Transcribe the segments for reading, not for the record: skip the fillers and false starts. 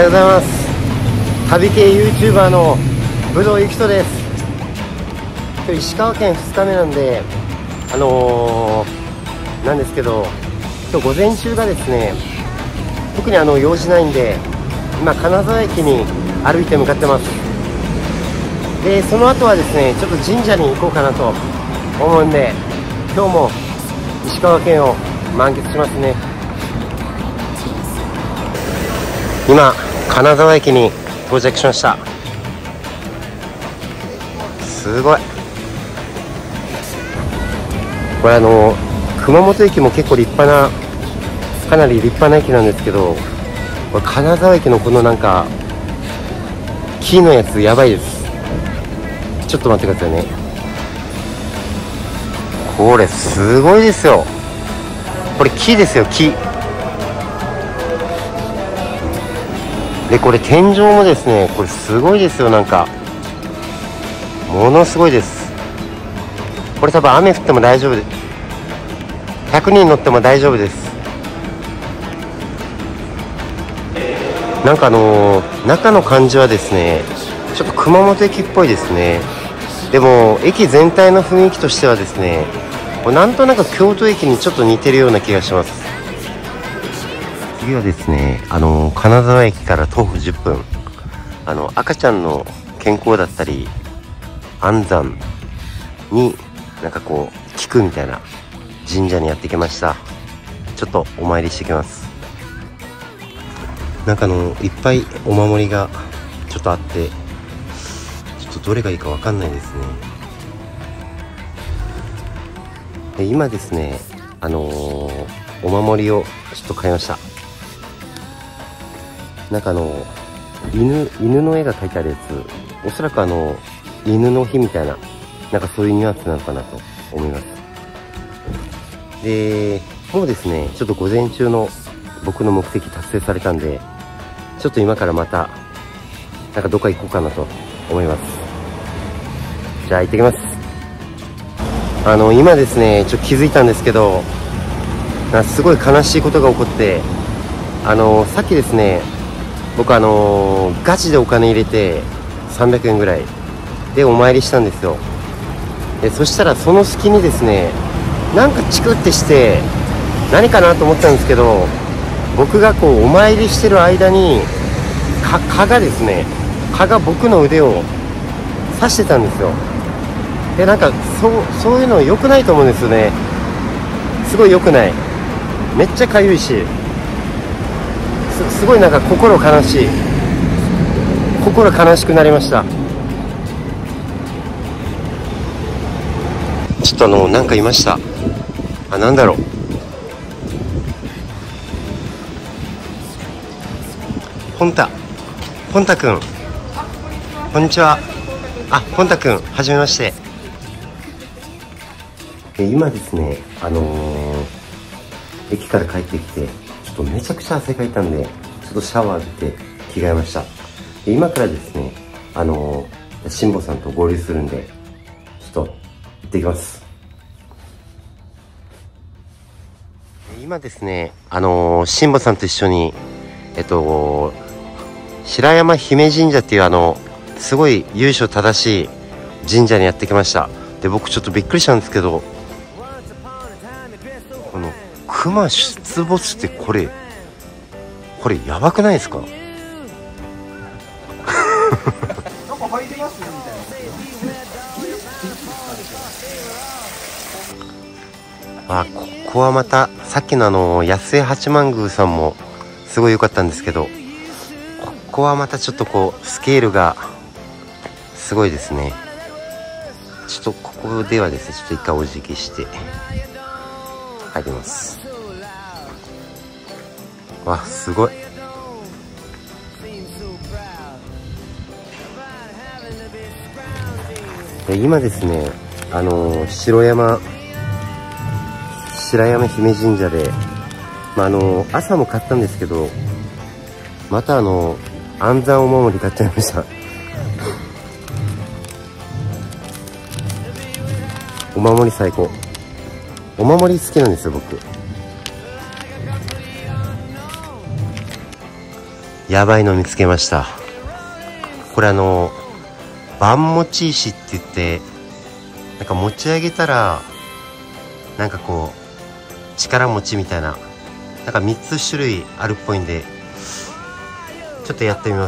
ようございます。旅系 YouTuber の武藤ゆきとです。今日石川県2日目なんでなんですけど、今日午前中がですね、特に用事ないんで、今金沢駅に歩いて向かってます。でその後はですね、ちょっと神社に行こうかなと思うんで、今日も石川県を満喫しますね。今金沢駅に到着しました。すごい。これ熊本駅も結構立派な、かなり立派な駅なんですけど、これ金沢駅のこのなんか木のやつやばいです。ちょっと待ってくださいね。これすごいですよ。これ木ですよ、木で、これ天井もですね、これすごいですよ。なんかものすごいです。これ多分雨降っても大丈夫で、100人乗っても大丈夫です。なんか中の感じはですね、ちょっと熊本駅っぽいですね。でも駅全体の雰囲気としてはですね、なんとなく京都駅にちょっと似てるような気がします。次はですね、金沢駅から徒歩10分、赤ちゃんの健康だったり安産になんかこう聞くみたいな神社にやってきました。ちょっとお参りしてきます。なんかいっぱいお守りがちょっとあって、ちょっとどれがいいかわかんないですね。で今ですね、お守りをちょっと買いました。なんか犬の絵が描いてあるやつ、おそらく犬の日みたいな、なんかそういうニュアンスなのかなと思います。でもうですね、ちょっと午前中の僕の目的達成されたんで、ちょっと今からまたなんかどっか行こうかなと思います。じゃあ行ってきます。今ですね、ちょっと気づいたんですけど、すごい悲しいことが起こって、さっきですね、僕ガチでお金入れて300円ぐらいでお参りしたんですよ。でそしたらその隙にですね、なんかチクってして何かなと思ったんですけど、僕がこうお参りしてる間に蚊がですね、蚊が僕の腕を刺してたんですよ。でなんかそういうの良くないと思うんですよね。すごい良くない。めっちゃかゆいし、すごいなんか心悲しくなりました。ちょっとなんかいました。なんだろう。ポンタくん、こんにちは。ポンタくん、はじめまして。今ですね、駅から帰ってきて、ちょっとめちゃくちゃ汗かいたんで、ちょっとシャワー浴びて着替えました。で今からですね、辛坊さんと合流するんで、ちょっと行ってきます。今ですね、辛坊さんと一緒に白山姫神社っていうすごい由緒正しい神社にやってきました。で僕ちょっとびっくりしたんですけど、この熊出没ってこれやばくないですか？なんか入りますよみたいな。ここはまたさっきの安江八幡宮さんもすごい良かったんですけど、ここはまたちょっとこうスケールがすごいですね。ちょっとここではですね、ちょっと一回お辞儀して入ります。わ、すごい。今ですね、白山姫神社で、朝も買ったんですけど、また安産お守り買っちゃいました。お守り最高。お守り好きなんですよ僕。 やばいの見つけました。これ盤持ち石って言って、なんか持ち上げたらなんかこう力持ちみたいな、なんか3つ種類あるっぽいんで、ちょっとやってみます。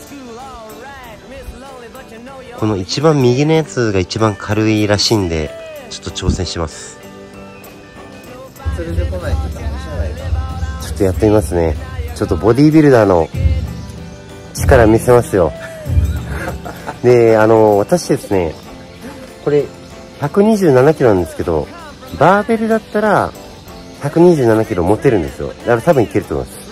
この一番右のやつが一番軽いらしいんで、ちょっと挑戦します。 それで来ないとダメじゃないかな。 ちょっとやってみますね。ちょっとボディービルダーの力見せますよ。で、私ですね、これ127キロなんですけど、バーベルだったら127キロ持てるんですよ。だから多分いけると思います。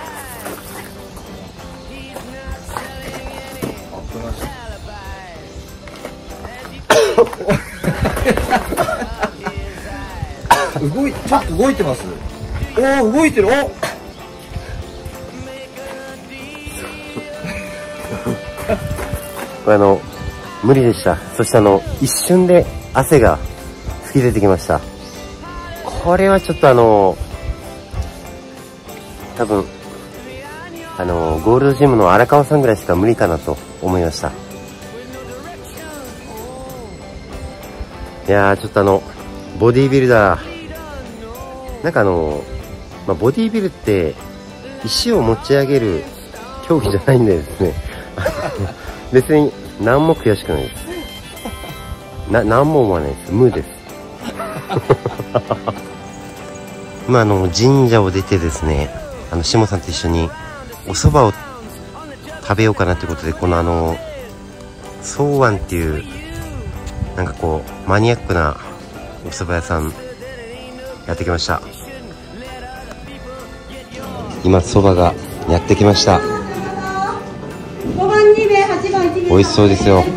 ちょっと動いてます。おお、動いてる。おこれ無理でした。そして一瞬で汗が吹き出てきました。これはちょっと多分ゴールドジムの荒川さんぐらいしか無理かなと思いました。いやー、ちょっとボディービルダー、なんかボディービルって石を持ち上げる競技じゃないんでですね別に何も悔しくないです。何も思わないです。無です。今神社を出てですね、下さんと一緒にお蕎麦を食べようかなということで、この宗庵っていうなんかこうマニアックなお蕎麦屋さんやってきました。今蕎麦がやってきました。美味しそうですよ。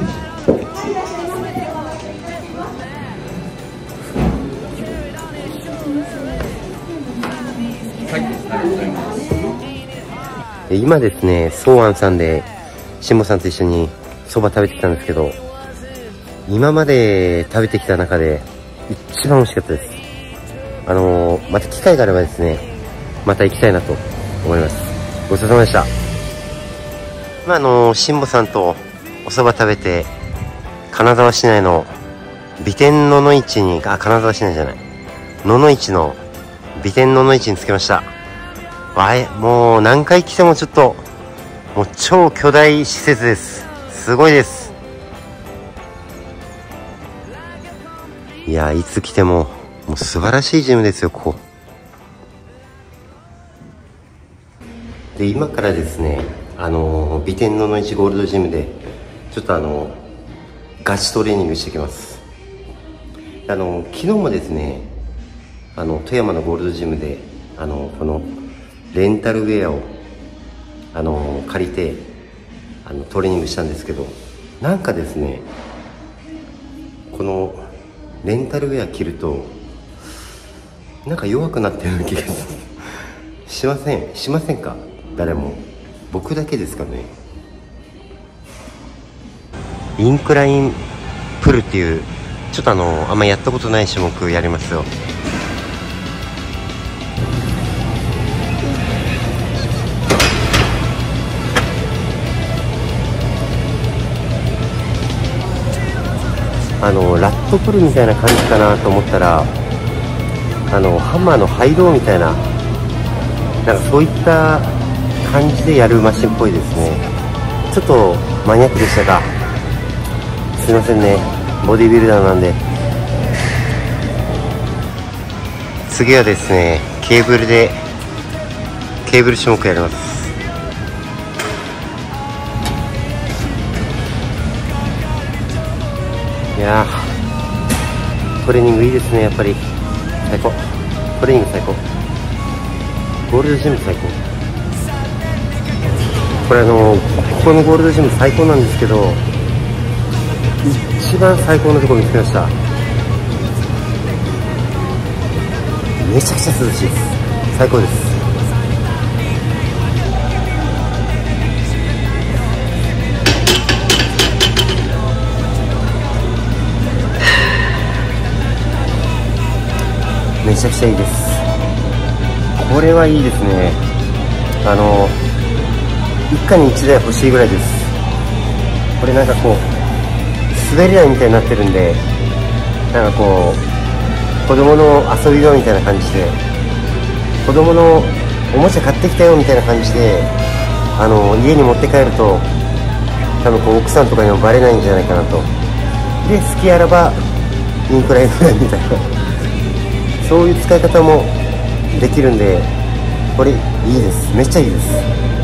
今ですね、宗庵さんで下さんと一緒に蕎麦食べてきたんですけど、今まで食べてきた中で一番美味しかったです。また機会があればですね、また行きたいなと思います。ごちそうさまでした。今下さんとお蕎麦食べて、金沢市内の美天野々市に、金沢市内じゃない、野々市の美天野々市に着きました。もう何回来てもちょっともう超巨大施設です。すごいです。いや、いつ来てももう素晴らしいジムですよ、ここで。今からですね、美天野々市ゴールドジムでちょっとガチトレーニングしてきます。昨日もですね、富山のゴールドジムでこのレンタルウェアを借りてトレーニングしたんですけど、なんかですね、このレンタルウェア着るとなんか弱くなってるような気がしませんか？誰も。僕だけですかね。インクラインプルっていう、ちょっとあんまやったことない種目やりますよ。ラットプルみたいな感じかなと思ったら、ハンマーのハイローみたいな、なんかそういった感じでやるマシンっぽいですね。ちょっとマニアックでしたか。すいませんね、ボディビルダーなんで。次はですね、ケーブル種目やります。いやー、トレーニングいいですね。やっぱり最高。トレーニング最高。ゴールドジム最高。これここのゴールドジム最高なんですけど、一番最高のところ見つけました。めちゃくちゃ涼しいです。最高です。めちゃくちゃいいです。これはいいですね。 一家に一台欲しいぐらいです。これなんかこう滑り台みたいになってるんで、なんかこう子供の遊び場みたいな感じで、子供のおもちゃ買ってきたよみたいな感じで家に持って帰ると多分こう奥さんとかにもバレないんじゃないかなと。で好きあらばインフラインフライみたいなそういう使い方もできるんで、これいいです。めっちゃいいです。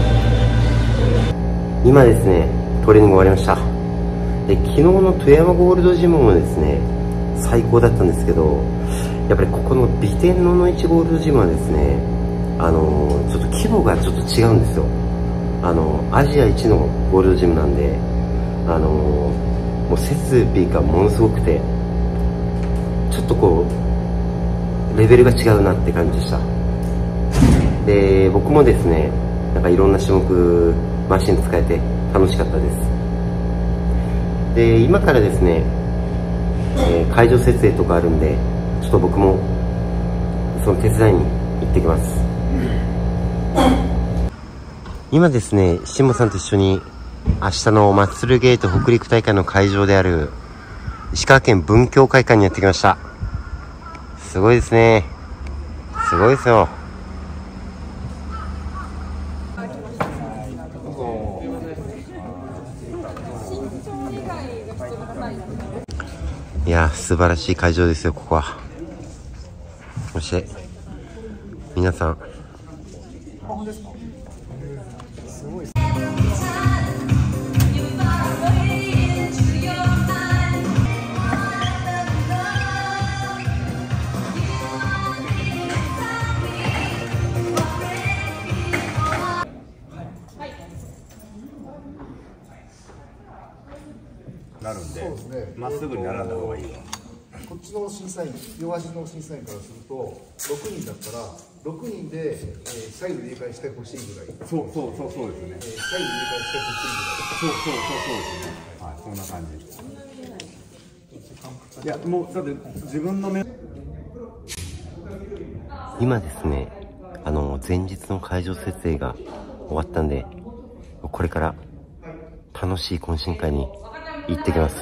今ですねトレーニング終わりました。で昨日の富山ゴールドジムもですね最高だったんですけど、やっぱりここの美天のの市ゴールドジムはですねちょっと規模がちょっと違うんですよ。アジア一のゴールドジムなんでもう設備がものすごくて、ちょっとこうレベルが違うなって感じでした。で僕もですねなんかいろんな種目マシン使えて楽しかったです。で今からですね、会場設営とかあるんで、ちょっと僕もその手伝いに行ってきます。今ですね下さんと一緒に明日のマッスルゲート北陸大会の会場である石川県文教会館にやってきました。すごいですね。すごいですよ。いや素晴らしい会場ですよここは。そして皆さんなるんで、まっすぐに並んだ方がいいわ。 こっちの審査員、両足の審査員からすると、6人だったら、6人で、左右入れ替えしてほしいぐらい。 そうですよね。 左右入れ替えしてほしいぐらい。 そうですね。はい、そんな感じ。いや、もうだって自分の目。 今ですね前日の会場設営が終わったんで、これから楽しい懇親会に行ってきます。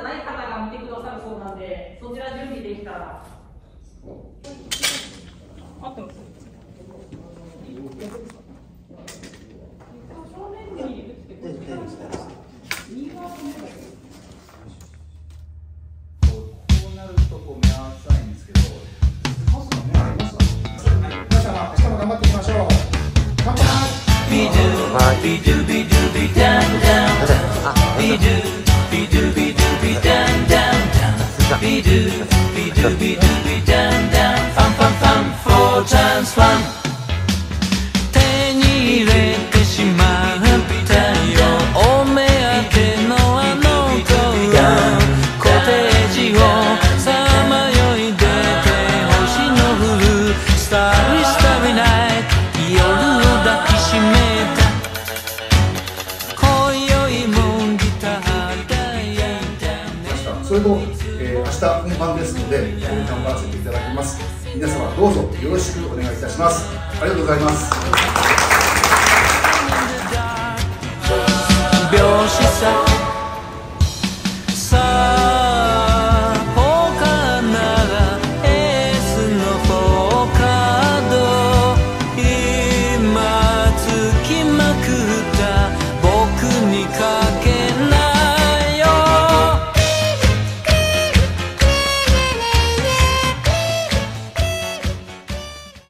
手に入れてしまったよ、お目当てのあの子がコテージをさまよい出て、星の降るスターリスタビナイト、夜を抱きしめた今宵もギター抱いた。 それと、明日本番ですので、頑張らせていただきます。皆様どうぞよろしくお願いいたします。ありがとうございます。 拍子さ